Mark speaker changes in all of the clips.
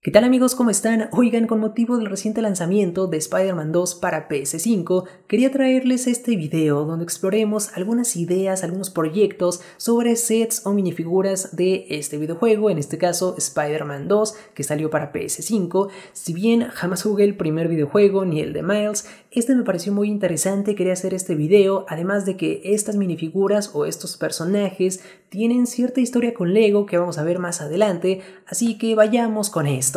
Speaker 1: ¿Qué tal amigos? ¿Cómo están? Oigan, con motivo del reciente lanzamiento de Spider-Man 2 para PS5, quería traerles este video donde exploremos algunas ideas, algunos proyectos sobre sets o minifiguras de este videojuego, en este caso Spider-Man 2, que salió para PS5. Si bien jamás jugué el primer videojuego ni el de Miles, este me pareció muy interesante, quería hacer este video, además de que estas minifiguras o estos personajes tienen cierta historia con Lego que vamos a ver más adelante, así que vayamos con esto.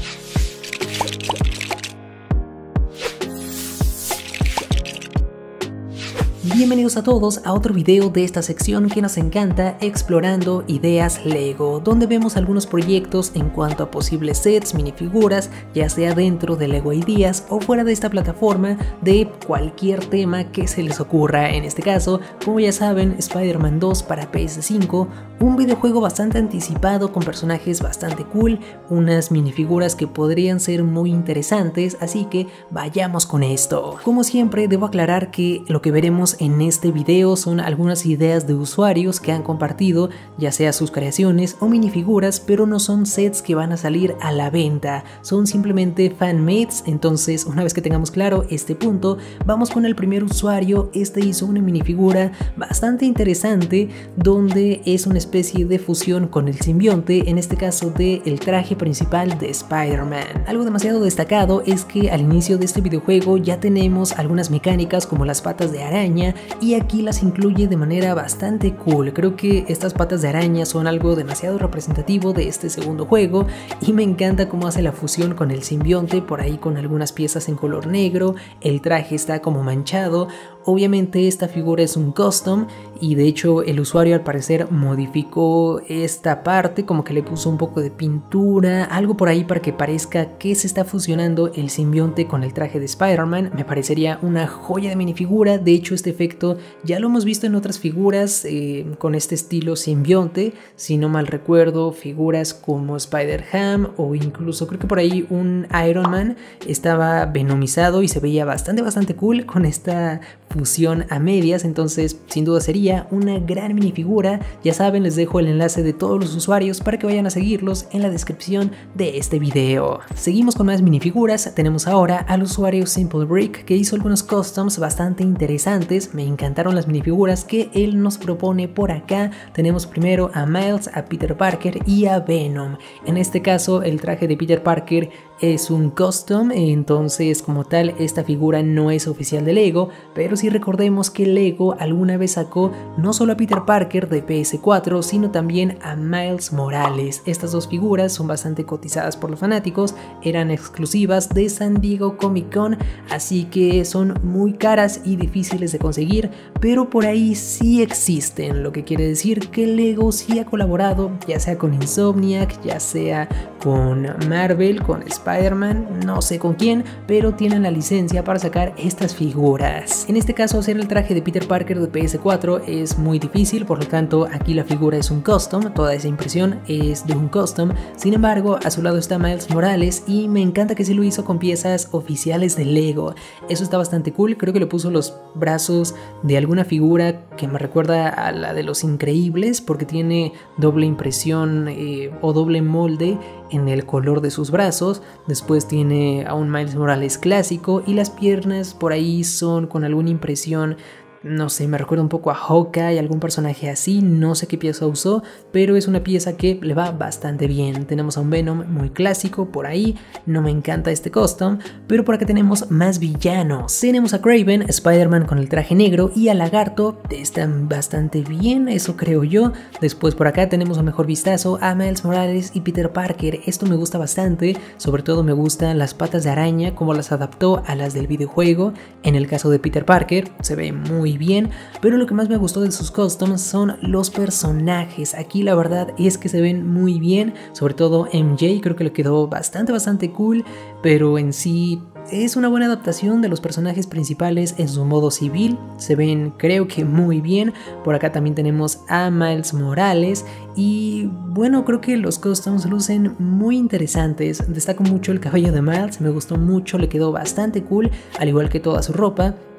Speaker 1: Bienvenidos a todos a otro video de esta sección que nos encanta, explorando ideas Lego, donde vemos algunos proyectos en cuanto a posibles sets, minifiguras, ya sea dentro de Lego Ideas o fuera de esta plataforma, de cualquier tema que se les ocurra. En este caso, como ya saben, Spider-Man 2 para PS5, un videojuego bastante anticipado con personajes bastante cool, unas minifiguras que podrían ser muy interesantes, así que vayamos con esto. Como siempre, debo aclarar que lo que veremos en este video son algunas ideas de usuarios que han compartido, ya sea sus creaciones o minifiguras, pero no son sets que van a salir a la venta, son simplemente fanmates. Entonces, una vez que tengamos claro este punto, vamos con el primer usuario. Este hizo una minifigura bastante interesante donde es una especie de fusión con el simbionte, en este caso del traje principal de Spider-Man. Algo demasiado destacado es que al inicio de este videojuego ya tenemos algunas mecánicas como las patas de araña, y aquí las incluye de manera bastante cool. Creo que estas patas de araña son algo demasiado representativo de este segundo juego y me encanta cómo hace la fusión con el simbionte, por ahí con algunas piezas en color negro, el traje está como manchado. Obviamente esta figura es un custom y de hecho el usuario al parecer modificó esta parte, como que le puso un poco de pintura, algo por ahí para que parezca que se está fusionando el simbionte con el traje de Spider-Man. Me parecería una joya de minifigura. De hecho este efecto ya lo hemos visto en otras figuras con este estilo simbionte, si no mal recuerdo figuras como Spider-Ham o incluso creo que por ahí un Iron Man estaba venomizado y se veía bastante cool con esta fusión a medias. Entonces sin duda sería una gran minifigura. Ya saben, les dejo el enlace de todos los usuarios para que vayan a seguirlos en la descripción de este video. Seguimos con más minifiguras. Tenemos ahora al usuario Simple Brick, que hizo algunos customs bastante interesantes. Me encantaron las minifiguras que él nos propone por acá. Tenemos primero a Miles, a Peter Parker y a Venom. En este caso el traje de Peter Parker es un custom, entonces como tal esta figura no es oficial de Lego, pero sí recordemos que Lego alguna vez sacó no solo a Peter Parker de PS4, sino también a Miles Morales. Estas dos figuras son bastante cotizadas por los fanáticos, eran exclusivas de San Diego Comic Con, así que son muy caras y difíciles de conseguir, pero por ahí sí existen, lo que quiere decir que Lego sí ha colaborado, ya sea con Insomniac, ya sea con Marvel, con Spider-Man, no sé con quién, pero tienen la licencia para sacar estas figuras. En este caso, hacer el traje de Peter Parker de PS4 es muy difícil, por lo tanto aquí la figura es un custom, toda esa impresión es de un custom. Sin embargo, a su lado está Miles Morales y me encanta que sí lo hizo con piezas oficiales de Lego. Eso está bastante cool. Creo que le puso los brazos de alguna figura que me recuerda a la de Los Increíbles, porque tiene doble impresión o doble molde en el color de sus brazos. Después tiene a un Miles Morales clásico y las piernas por ahí son con alguna impresión, no sé, me recuerda un poco a Hawkeye, algún personaje así, no sé qué pieza usó, pero es una pieza que le va bastante bien. Tenemos a un Venom muy clásico por ahí, no me encanta este custom, pero por acá tenemos más villanos. Tenemos a Kraven, Spider-Man con el traje negro, y a Lagarto, están bastante bien, eso creo yo. Después por acá tenemos a mejor vistazo a Miles Morales y Peter Parker. Esto me gusta bastante, sobre todo me gustan las patas de araña, como las adaptó a las del videojuego. En el caso de Peter Parker se ve muy bien, pero lo que más me gustó de sus customs son los personajes. Aquí la verdad es que se ven muy bien, sobre todo MJ, creo que le quedó bastante cool, pero en sí es una buena adaptación de los personajes principales en su modo civil, se ven creo que muy bien. Por acá también tenemos a Miles Morales y bueno, creo que los customs lucen muy interesantes. Destaco mucho el cabello de Miles, me gustó mucho, le quedó bastante cool, al igual que toda su ropa.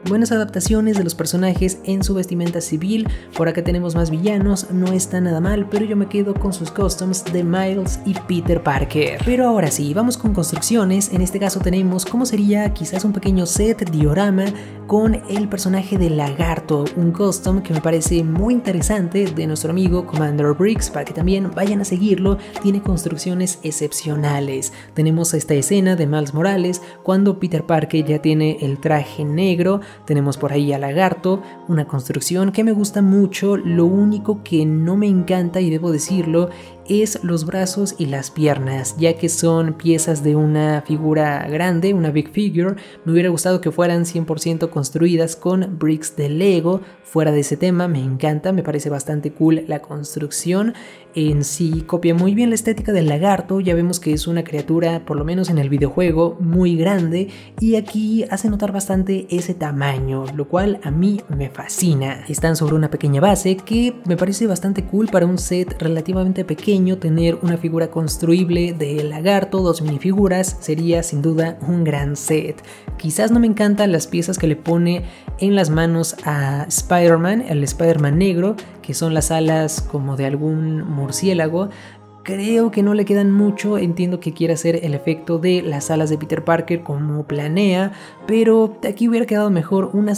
Speaker 1: buenas adaptaciones de los personajes en su vestimenta civil. Por acá tenemos más villanos, no está nada mal, pero yo me quedo con sus costumes de Miles y Peter Parker. Pero ahora sí, vamos con construcciones. En este caso tenemos cómo sería quizás un pequeño set diorama con el personaje de Lagarto, un custom que me parece muy interesante de nuestro amigo Commander Bricks, para que también vayan a seguirlo. Tiene construcciones excepcionales. Tenemos esta escena de Miles Morales cuando Peter Parker ya tiene el traje negro. Tenemos por ahí a Lagarto, una construcción que me gusta mucho. Lo único que no me encanta, y debo decirlo, es los brazos y las piernas, ya que son piezas de una figura grande, una big figure. Me hubiera gustado que fueran 100% construidas con bricks de Lego. Fuera de ese tema, me encanta, me parece bastante cool la construcción. En sí copia muy bien la estética del Lagarto. Ya vemos que es una criatura, por lo menos en el videojuego, muy grande, y aquí hace notar bastante ese tamaño, lo cual a mí me fascina. Están sobre una pequeña base que me parece bastante cool para un set relativamente pequeño. Tener una figura construible de Lagarto, 2 minifiguras, sería sin duda un gran set. Quizás no me encantan las piezas que le pone en las manos a Spider-Man, el Spider-Man negro, que son las alas como de algún murciélago. Creo que no le quedan mucho. Entiendo que quiere hacer el efecto de las alas de Peter Parker como planea, pero aquí hubiera quedado mejor unas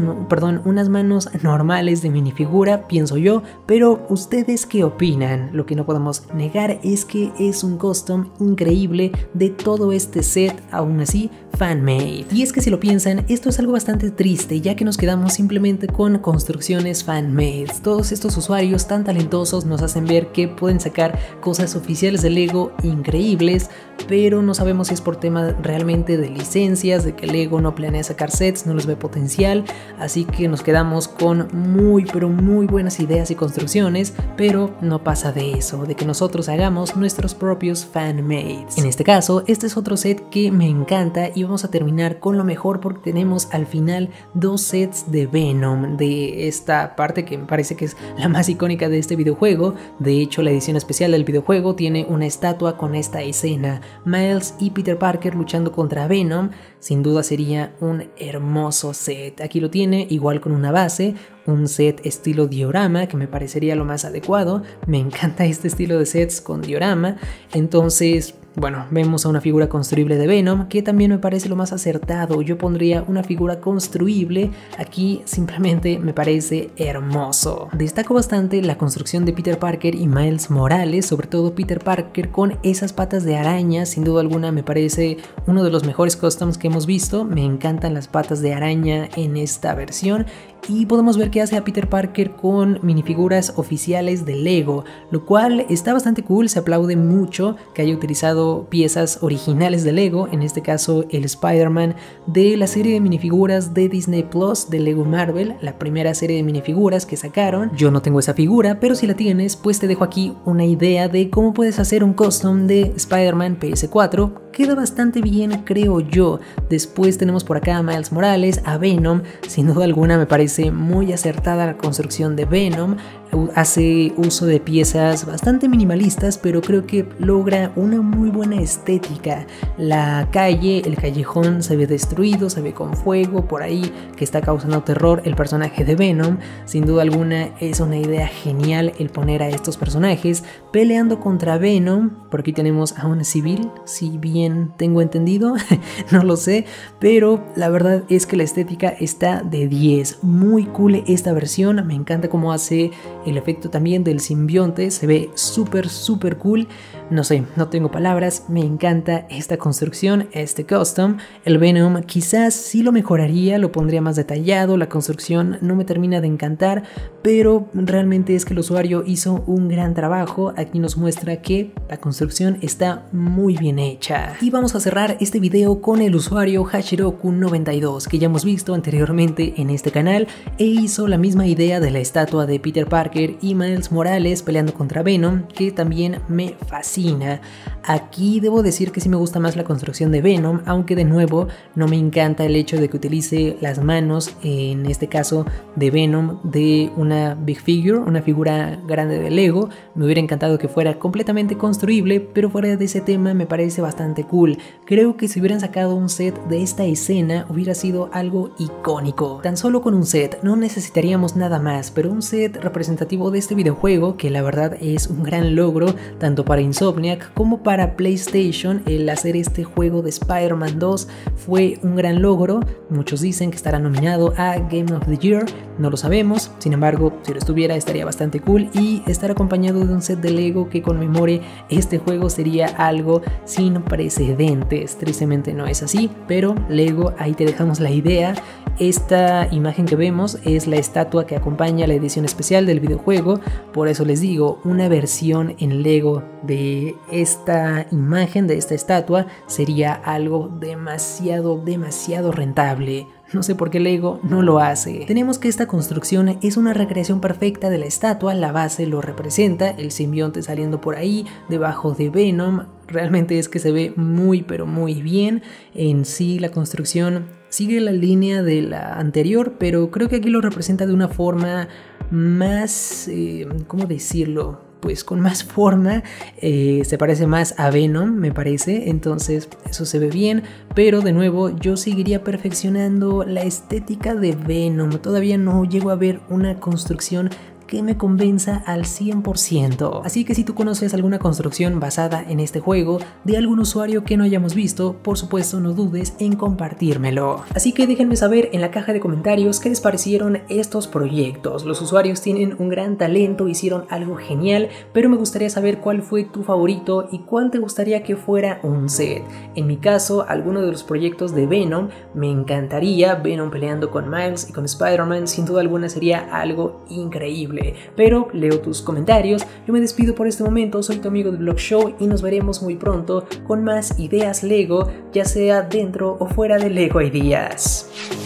Speaker 1: manos normales de minifigura, pienso yo. Pero ¿ustedes qué opinan? Lo que no podemos negar es que es un custom increíble de todo este set, aún así fan-made. Y es que si lo piensan, esto es algo bastante triste, ya que nos quedamos simplemente con construcciones fan-made. Todos estos usuarios tan talentosos nos hacen ver que pueden sacar cosas oficiales de Lego increíbles, pero no sabemos si es por tema realmente de licencias, de que Lego no planea sacar sets, no les ve potencial. Así que nos quedamos con muy buenas ideas y construcciones, pero no pasa de eso, de que nosotros hagamos nuestros propios fan-mades. En este caso, este es otro set que me encanta, y vamos a terminar con lo mejor porque tenemos al final 2 sets de Venom, de esta parte que me parece que es la más icónica de este videojuego. De hecho, la edición especial del videojuego tiene una estatua con esta escena, Miles y Peter Parker luchando contra Venom. Sin duda sería un hermoso set. Aquí lo tiene, igual con una base, un set estilo diorama que me parecería lo más adecuado. Me encanta este estilo de sets con diorama. Entonces, bueno, vemos a una figura construible de Venom, que también me parece lo más acertado. Yo pondría una figura construible, aquí simplemente me parece hermoso. Destaco bastante la construcción de Peter Parker y Miles Morales, sobre todo Peter Parker con esas patas de araña. Sin duda alguna me parece uno de los mejores customs que hemos visto. Me encantan las patas de araña en esta versión. Y podemos ver que hace a Peter Parker con minifiguras oficiales de Lego, lo cual está bastante cool. Se aplaude mucho que haya utilizado piezas originales de Lego, en este caso el Spider-Man de la serie de minifiguras de Disney Plus de Lego Marvel, la primera serie de minifiguras que sacaron. Yo no tengo esa figura, pero si la tienes, pues te dejo aquí una idea de cómo puedes hacer un custom de Spider-Man PS4. Queda bastante bien, creo yo. Después tenemos por acá a Miles Morales, a Venom. Sin duda alguna me parece muy acertada la construcción de Venom. Hace uso de piezas bastante minimalistas, pero creo que logra una muy buena estética. La calle, el callejón se ve destruido, se ve con fuego por ahí que está causando terror el personaje de Venom. Sin duda alguna es una idea genial el poner a estos personajes peleando contra Venom. Por aquí tenemos a un civil, si bien tengo entendido, no lo sé, pero la verdad es que la estética está de 10. Muy cool esta versión, me encanta cómo hace el efecto también del simbionte, se ve súper cool. No sé, no tengo palabras, me encanta esta construcción, este custom. El Venom quizás sí lo mejoraría, lo pondría más detallado, la construcción no me termina de encantar, pero realmente es que el usuario hizo un gran trabajo. Aquí nos muestra que la construcción está muy bien hecha. Y vamos a cerrar este video con el usuario Hashiroku92, que ya hemos visto anteriormente en este canal, e hizo la misma idea de la estatua de Peter Parker y Miles Morales peleando contra Venom, que también me fascina. fascina. Aquí debo decir que sí me gusta más la construcción de Venom, aunque de nuevo no me encanta el hecho de que utilice las manos, en este caso de Venom, de una Big Figure, una figura grande de Lego. Me hubiera encantado que fuera completamente construible, pero fuera de ese tema me parece bastante cool. Creo que si hubieran sacado un set de esta escena hubiera sido algo icónico. Tan solo con un set no necesitaríamos nada más, pero un set representativo de este videojuego, que la verdad es un gran logro tanto para Insomniac como para PlayStation. El hacer este juego de Spider-Man 2 fue un gran logro. Muchos dicen que estará nominado a Game of the Year, no lo sabemos, sin embargo si lo estuviera estaría bastante cool, y estar acompañado de un set de Lego que conmemore este juego sería algo sin precedentes. Tristemente no es así, pero Lego, ahí te dejamos la idea. Esta imagen que vemos es la estatua que acompaña la edición especial del videojuego, por eso les digo, una versión en Lego de esta imagen, de esta estatua, sería algo demasiado rentable. No sé por qué Lego no lo hace. Tenemos que esta construcción es una recreación perfecta de la estatua, la base lo representa, el simbionte saliendo por ahí, debajo de Venom. Realmente es que se ve muy pero muy bien. En sí la construcción sigue la línea de la anterior, pero creo que aquí lo representa de una forma más, ¿cómo decirlo? Pues con más forma, se parece más a Venom, me parece, entonces eso se ve bien, pero de nuevo yo seguiría perfeccionando la estética de Venom. Todavía no llego a ver una construcción que me convenza al 100%. Así que si tú conoces alguna construcción basada en este juego de algún usuario que no hayamos visto, por supuesto no dudes en compartírmelo. Así que déjenme saber en la caja de comentarios qué les parecieron estos proyectos. Los usuarios tienen un gran talento, hicieron algo genial, pero me gustaría saber cuál fue tu favorito y cuál te gustaría que fuera un set. En mi caso, alguno de los proyectos de Venom me encantaría. Venom peleando con Miles y con Spider-Man sin duda alguna sería algo increíble. Pero leo tus comentarios. Yo me despido por este momento, soy tu amigo de Vlog Show y nos veremos muy pronto con más ideas Lego, ya sea dentro o fuera de Lego Ideas.